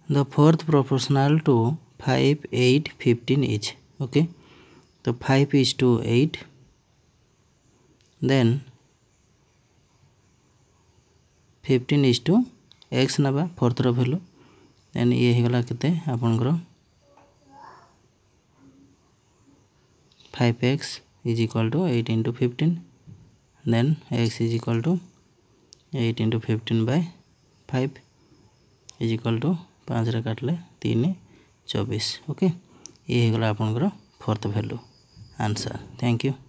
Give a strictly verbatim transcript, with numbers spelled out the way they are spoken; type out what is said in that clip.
The fourth proportional to five eight fifteen is okay तो five is to eight then fifteen is to x नवा fourth row value then ये होगला केते आपनकर five x is equal to eight into fifteen then x is equal to eight into fifteen by five is equal to पाँच रे काटले तीन चौबीस ओके ये होगला आपनकर fourth value answer thank you.